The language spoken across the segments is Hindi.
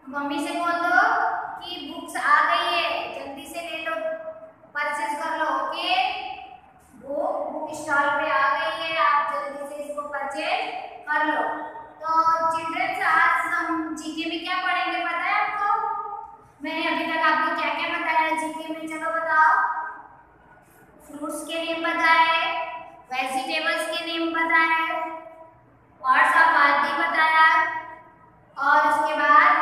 मम्मी से बोल दो कि बुक्स आ गई है, जल्दी से ले लो, परचेज कर लो। ओके, वो बुक स्टॉल पे आ गई है, आप जल्दी से इसको परचेज कर लो। तो चिल्ड्रंस, आज हम जीके में क्या पढ़ेंगे पता है आपको? मैंने अभी तक आपको क्या क्या बताया जीके में, चलो बताओ। फ्रूट्स के नेम बताए, वेजिटेबल्स के नेम बताए, पार्ट्स ऑफ आदि बताया, और उसके बाद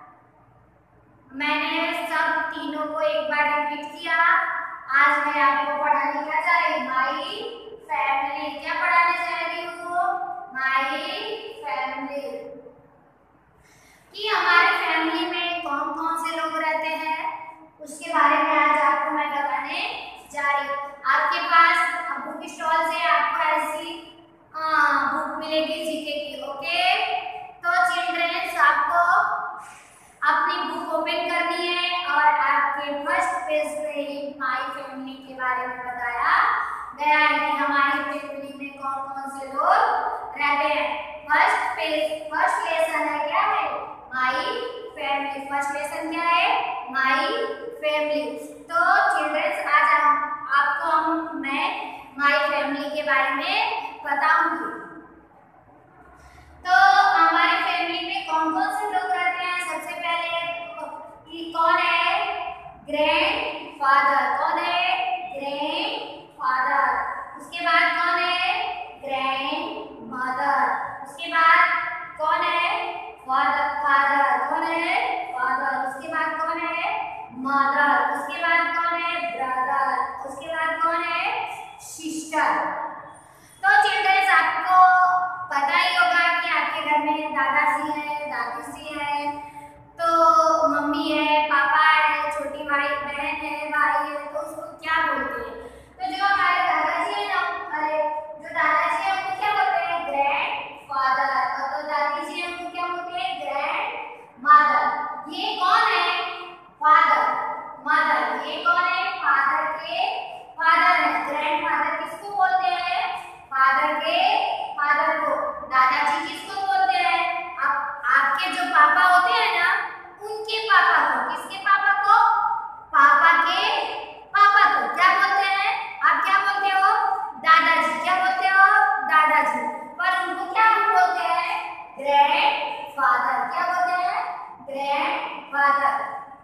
मैंने सब तीनों को एक बार रिपीट किया। आज मैं आपको पढ़ाने क्या जा रही हूँ? My family. क्या पढ़ाने जा रही हूँ? My family. कि हमारे फैमिली में कौन कौन से लोग रहते हैं उसके बारे में आज आपको मैं बताने जा रही हूँ। आपके पास बुक स्टॉल से आपको ऐसी बुक मिलेगी जीके की। ओके, तो चिल्ड्रंस, आपको अपनी बुक ओपन करनी है और आपके फर्स्ट पेज पे ही माई फैमिली के बारे में बताया गया है कि हमारी फैमिली में कौन कौन से लोग रहते हैं। फर्स्ट पेज, फर्स्ट लेसन है क्या है? My family. फर्स्ट लेसन क्या है? My family. तो चिल्ड्रंस, आज मैं माई फैमिली के बारे में बताऊंगी। तो हमारे फैमिली में कौन कौन से लोग रहते हैं? सबसे पहले कौन है? Grandfather. कौन है? Grandfather. उसके बाद कौन है? Grandmother. उसके बाद कौन है? फादर। फादर कौन है? फादर। उसके बाद कौन है? मदर। उसके बाद कौन है? ब्रदर। उसके बाद कौन है? सिस्टर। तो चिल्ड्रंस, आपको पता ही होगा कि आपके घर में दादाजी है, दादी जी है, तो मम्मी है, पापा है, छोटी भाई बहन है, भाई है, तो उसको क्या बोलते हैं? तो जो हमारे दादाजी है ना, अरे जो दादाजी है उनको क्या बोलते हैं? Grandfather. और जो दादी जी है उनको क्या बोलते हैं? Grandmother. ये कौन है? Father, mother. ये कौन है? फादर के फादर है। ग्रैंड फादर किसको बोलते हैं? फादर के फादर को। दादाजी किसको बोलते हैं? आपके जो पापा होते हैं ना, उनके पापा को। किसके पापा को? पापा के पापा को क्या बोलते हैं? आप क्या बोलते हो? दादाजी। क्या बोलते हो? दादाजी। पर उनको क्या बोलते हैं? Grandfather. क्या बोलते हैं? Grandfather.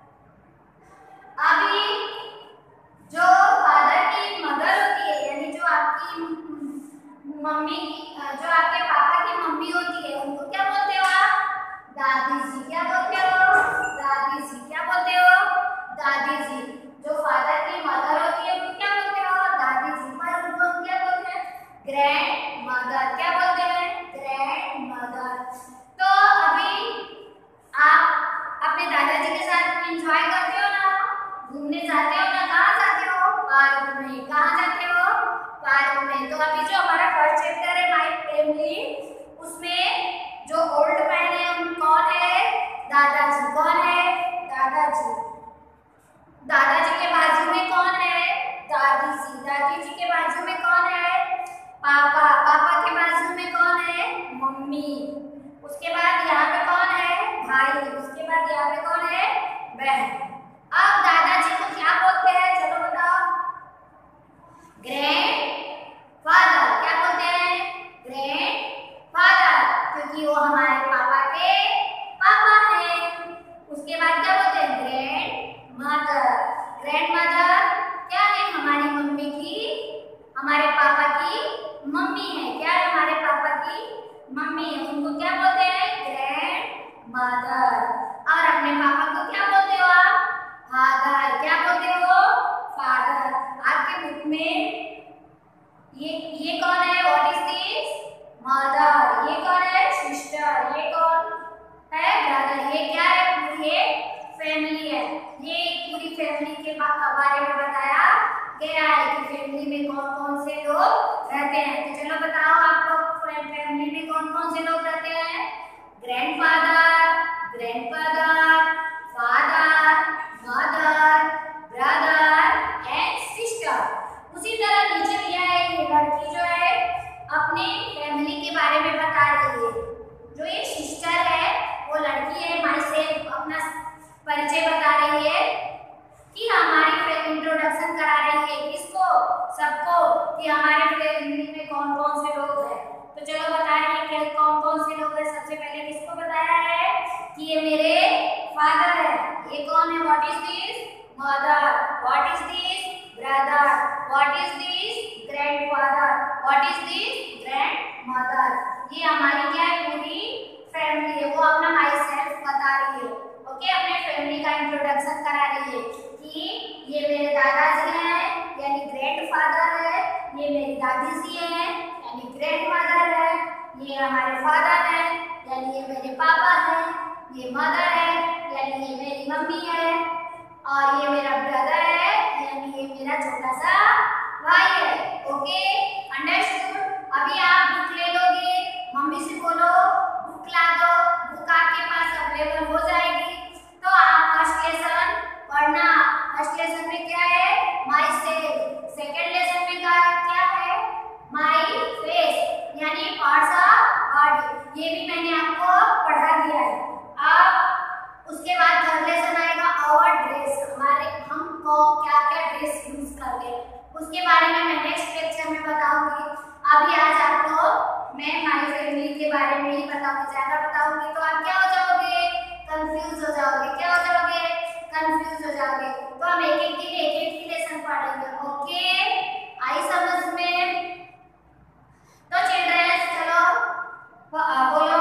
अभी जो फादर की मदर होती है, यानी जो आपकी मम्मी, जो आपके पापा की मम्मी होती है, उनको क्या बोलते हो आप? दादी जी। क्या बोलते हो? दादी जी। क्या बोलते हो? दादी जी। जो फादर की मदर होती है उनको क्या बोलते हो? दादी जी। पर उनको हम क्या बोलते हैं? Grandmother. क्या बोलते हैं? Grandmother. तो अभी आप अपने दादाजी के साथ एंजॉय करते हो ना, घूमने जाते हो ना, कहाँ जाते हो? पार्क में। कहाँ जाते हो? पार्क में। तो अभी जो हमारा फर्स्ट चैप्टर है माई फैमिली, उसमें जो ओल्ड मैन है हम कौन है? दादाजी। कौन है? दादाजी। दादाजी के बाजू में कौन है? दादी जी। दादी जी के बाजू में कौन है? पापा। पापा के बाजू में कौन है? मम्मी। उसके बाद यहाँ पे कौन है? भाई। उसके बाद यहाँ पे कौन है? बहन। अब दादाजी को क्या बोलते हैं? चलो बताओ। Grandfather. क्या बोलते हैं? ग्रैंड फादर, क्योंकि वो हमारे पापा के पापा हैं। उसके बाद क्या बोलते हैं? Grand mother. ग्रैंड मदर क्या है? हमारी मम्मी की, हमारे पापा की मम्मी है। क्या है? हमारे पापा की मम्मी है। उनको क्या बोलते हैं? Grandmother. और अपने पापा को क्या बोलते हो आप? फादर। क्या बोलते हो? फादर। आपके बुक में ये कौन है? What is this? मदर। ये कौन है? सिस्टर। ये कौन है? ब्रदर। ये क्या है? पूरी फैमिली है। ये पूरी फैमिली के बारे में बताया गया है कि फैमिली में कौन कौन से लोग रहते हैं। तो चलो बताओ, आप लोग फैमिली में कौन कौन से लोग रहते हैं? Grandfather, grandfather, father, mother, brother and sister. उसी तरह परिचय बता रही है कि हमारी इंट्रोडक्शन करा रही है किसको, सबको, कि हमारे फैमिली में कौन कौन से लोग हैं। तो चलो बता रही है कि कौन कौन से लोग हैं। सबसे पहले किसको बताया है कि ये मेरे फादर है। ये कौन है? What is this? Mother. What is this? Brother. What is this? Grandfather. What is this? Grandmother. ये हमारी क्या है? पूरी फैमिली है। वो अपना माई सेल्फ बता रही है। ओके, अपने फैमिली का इंट्रोडक्शन करा रही है कि ये मेरे दादाजी हैं यानी ग्रैंडफादर है, ये मेरी दादी जी हैं यानी ग्रैंडमदर है, ये हमारे फादर हैं यानी ये मेरे पापा हैं, ये मदर है यानी ये मेरी मम्मी है, और ये मेरा ब्रदर है यानी ये मेरा छोटा सा भाई है। Okay, understood. अभी आप बुक ले लोगे, मम्मी से बोलो बुक ला दो, बुक आपके पास अवेलेबल हो जाएगी। तो आप फर्स्ट लेसन पढ़ना। फर्स्ट लेसन में क्या है? My self. सेकंड लेसन में क्या है? माई फेस यानी पार्ट्स ऑफ बॉडी। ये भी मैंने आपको पढ़ा दिया है। अब उसके बाद थर्ड लेसन आएगा आवर ड्रेस। हमारे हम को क्या क्या ड्रेस यूज करते हैं उसके बारे में मैं नेक्स्ट लेक्चर में बताऊंगी। अभी आज आपको मैं माई फैमिली के बारे में ही बताऊंगी। ज्यादा बताऊंगी तो आप क्या हो जाओगे? कंफ्यूज हो जाओगे। क्या हो जाओगे? कंफ्यूज हो जाओगे। तो हम एक एक ही लेसन पढ़ेंगे। ओके, आई समझ में? तो चिल्ड्रंस चलो बोलो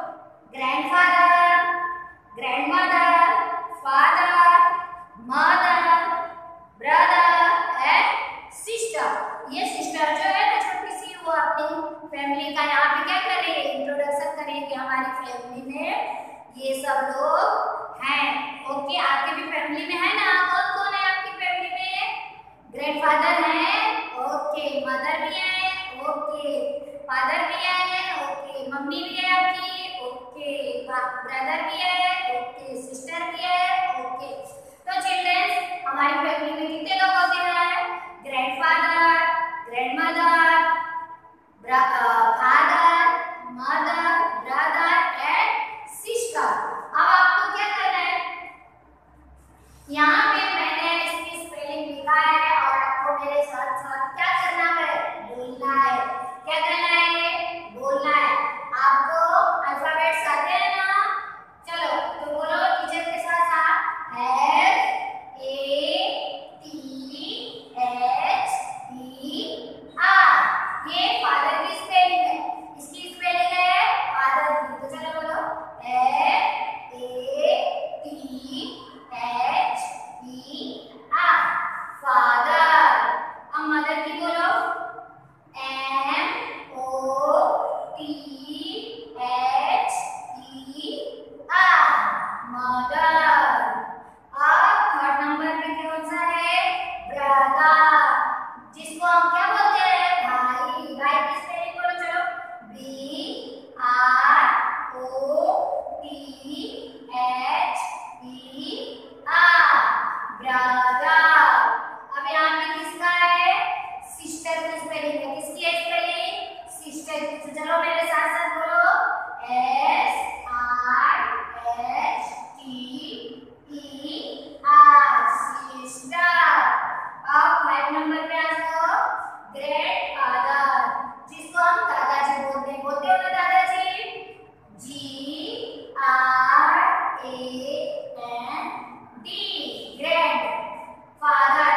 grandfather, grandmother, father, mother, brother and sister. ये सिस्टर जो है ना छोटी सी, वो अपनी फैमिली का यहाँ पे क्या करेंगे? इंट्रोडक्शन करेंगे। हमारी फैमिली में ये सब लोग हैं। ओके, आपके भी फैमिली में है ना? कौन कौन है आपकी फैमिली में? ग्रैंडफादर हैं, ओके, मदर भी है, ओके, फादर भी है, ओके, मम्मी भी है आपकी, ओके, ब्रदर भी है, ओके, सिस्टर भी है, ओके। तो चिल्ड्रंस हमारी फैमिली में कितने लोग होते हैं? Grandfather, grandmother, father, mother, brother and sister. अब आपको क्या करना है? यहाँ पे मैंने इसकी स्पेलिंग लिखा है और आपको मेरे साथ साथ क्या करना है? बोलना है। क्या करना है? बोलना है। आपको अल्फाबेट्स आते हैं ना? चलो तो बोलो टीचर के साथ साथ। FATHER। ये फादर की स्पेलिंग है। इसकी स्पेलिंग है फादर की। तो चलो बोलो FATHER, फादर। अब मदर की बोलो MOTHER, मदर। अब थर्ड नंबर पे कौन सा है? ब्रदर, जिसको हम क्या बोलते हैं? भाई। भाई की स्पेलिंग बोलो चलो BROTHER, ब्रदर। अब यहाँ पे किसका है? सिस्टर की स्पेलिंग है। किसकी है स्पेलिंग? सिस्टर की। तो चलो मेरे साथ साथ बोलो SISTER, सिस्टर। अब 5 नंबर पे आ जाओ, ग्रैंडफादर, जिसको हम दादाजी बोलते हैं। बोलते हो ना दादाजी? GRAND, grand. Father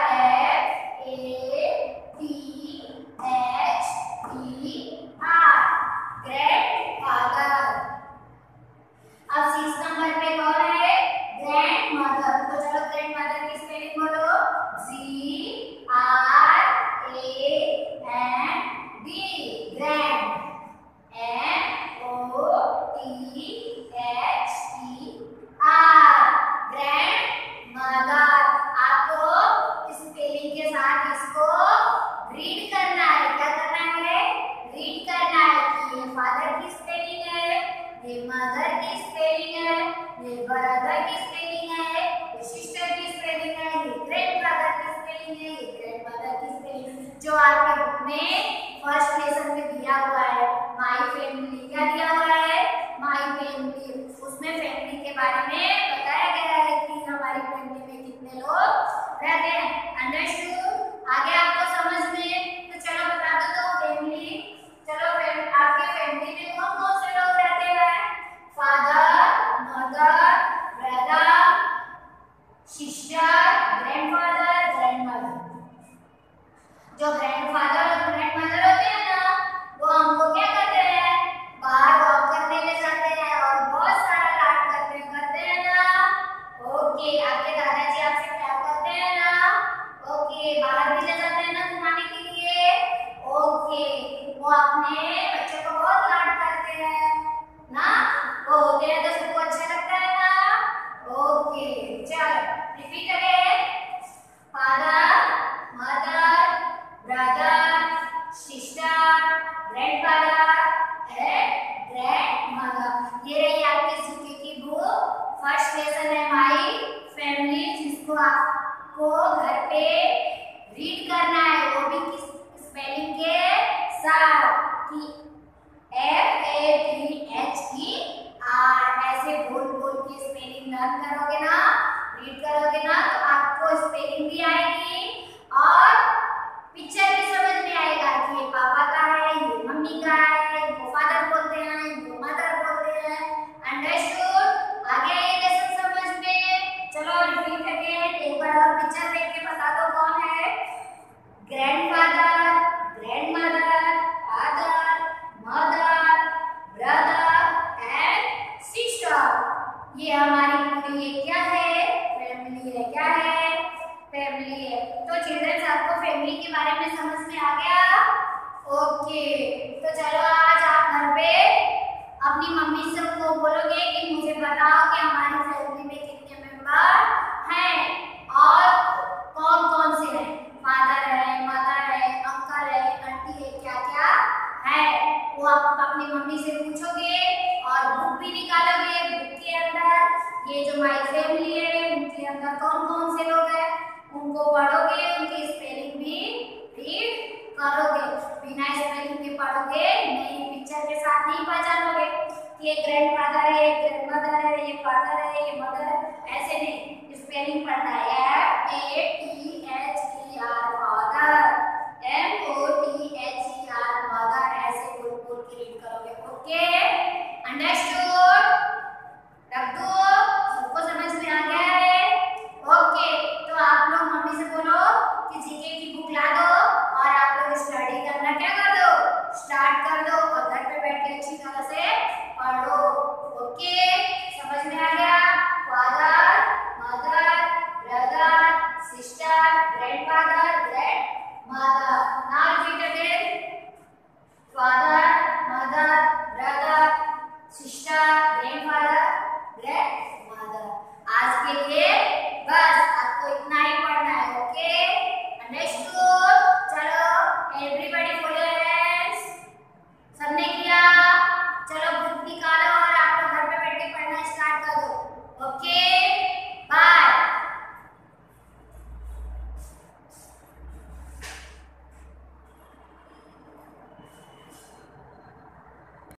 FATHER, grandfather. अब 6 नंबर पे कौन है? ग्रैंडमदर। तो चलो ग्रैंडमदर की स्पेलिंग बोलो GRAND, ग्रैंड। MOTHER, grandmother. आपको स्पेलिंग के साथ इसको रीड करना है। क्या करना है? रीड करना है कि ये फादर की स्पेलिंग है, ये मदर की स्पेलिंग है, ये ब्रदर की स्पेलिंग है, ये सिस्टर की स्पेलिंग है, ये ग्रैंडफादर की स्पेलिंग है, ये ग्रैंडमदर की स्पेलिंग, जो आपके बुक में फर्स्ट लेसन में दिया हुआ है। माई फैमिली क्या दिया हुआ है? My family. उसमें फैमिली के बारे में बताया गया है कि हम रहते हैं। अंडरस्टूड? आगे आपको समझ में? तो चलो बता दो तो फैमिली। चलो फिर आपके फैमिली में कौन कौन से लोग रहते हैं? Father, mother, brother, sister, grandfather, grandmother. जो ग्रैंडफादर और ग्रैंडमदर होते हैं ना, वो हमको क्या करते हैं? बाहर वॉक करने ले जाते हैं और बहुत सारा लाड करते हैं ना। ओके, आपके दादाजी आपसे प्यार करते हैं ना? ओके, बाहर भी ले जाते हैं ना घुमाने के लिए? ओके, वो अपने बच्चों को बहुत लाड करते हैं ना? वो होते हैं तो सबको अच्छा लगता है ना? ओके, चलो repeat again. Father, mother, brother, sister, grandfather and grandmother. ये रही आपकी जीके की बुक। फर्स्ट लेसन है माई फैमिली, जिसको आपको घर पे रीड करना है, वो भी किस स्पेलिंग के साथ कि FATHER ऐसे बोल बोल के स्पेलिंग लर्न करोगे ना, रीड करोगे ना, तो आपको स्पेलिंग भी आएगी और पिक्चर भी समझ में आएगा कि ये पापा का है, ये मम्मी का है, इनको फादर बोलते हैं, इनको मदर बोलते हैं। अंडरस्टूड? आगे ये लेसन समझ में? चलो रिपीट अगेन, एक बार और पिक्चर देख के बता दो कौन है? Grandfather, grandmother, father, mother, brother and sister. ये हमारी पूरी ये क्या है? फैमिली है। क्या है? फैमिली है। तो चिल्ड्रंस, आपको फैमिली के बारे में समझ में आ गया? ओके, तो चलो आज आप घर पे अपनी मम्मी से उनको बोलोगे कि मुझे बताओ कि हमारी फैमिली में कितने मेंबर हैं और कौन कौन से हैं? फादर है, मदर है, अंकल है, आंटी है, क्या क्या है? वो आप अपनी मम्मी से पूछोगे और बुक भी निकालोगे। बुक के अंदर ये जो माई फैमिली है, उनके अंदर कौन कौन से लोग हैं उनको पढ़ोगे, उनकी स्पेलिंग भी रीड करोगे। बिना स्पेलिंग के पढ़ोगे नहीं, पिक्चर के साथ नहीं पहचानोगे कि ये ग्रैंडफादर है, ये ग्रैंडमदर है, ये फादर है, ये मदर है, ऐसे नहीं, स्पेलिंग पढ़ना है।